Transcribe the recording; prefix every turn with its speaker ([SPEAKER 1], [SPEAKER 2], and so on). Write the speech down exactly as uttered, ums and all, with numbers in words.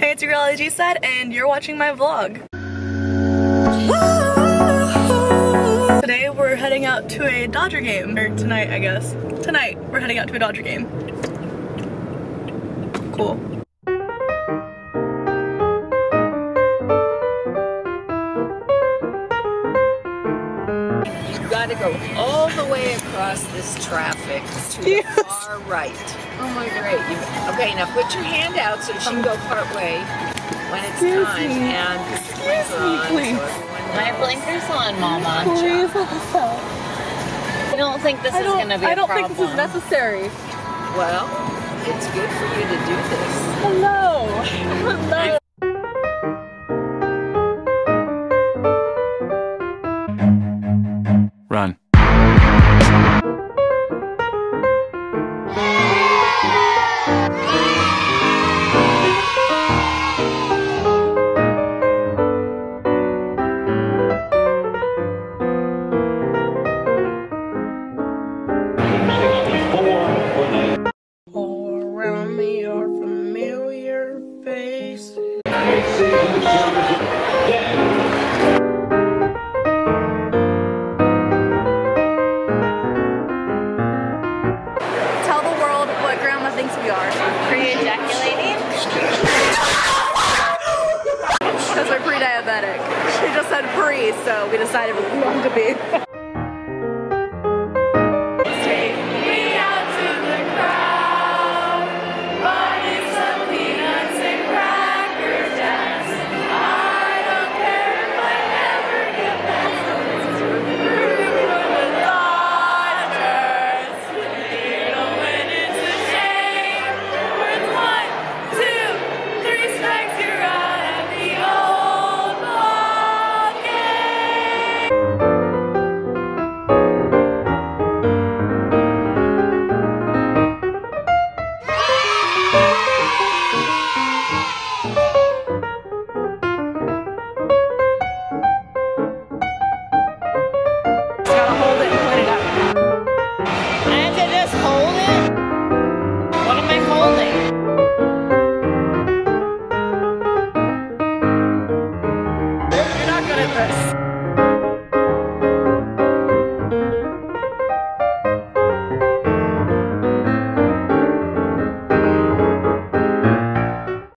[SPEAKER 1] Hey, it's your girl Alleygside, and you're watching my vlog. Today we're heading out to a Dodger game, or tonight I guess. Tonight we're heading out to a Dodger game. Cool.
[SPEAKER 2] You've got to go all the way across this traffic to the far right. Oh my great. You, okay, now put your hand out so she can go part way when it's
[SPEAKER 1] Excuse
[SPEAKER 2] time.
[SPEAKER 1] me.
[SPEAKER 2] And
[SPEAKER 1] Excuse
[SPEAKER 2] the
[SPEAKER 1] me,
[SPEAKER 2] on,
[SPEAKER 1] please.
[SPEAKER 2] So
[SPEAKER 3] My blinkers on, Mama.
[SPEAKER 1] Please let this out.
[SPEAKER 3] I don't think this
[SPEAKER 1] I
[SPEAKER 3] is
[SPEAKER 1] don't,
[SPEAKER 3] going to be a
[SPEAKER 1] I don't
[SPEAKER 3] problem.
[SPEAKER 1] think this is necessary.
[SPEAKER 2] Well, it's good for you to do this.
[SPEAKER 1] Hello. Hello.
[SPEAKER 4] Run.
[SPEAKER 2] All around me are familiar faces.
[SPEAKER 1] Tell the world what Grandma thinks we are.
[SPEAKER 3] Pre-ejaculating?
[SPEAKER 1] Because we're pre-diabetic. She just said pre, so we decided we wanted to be. This.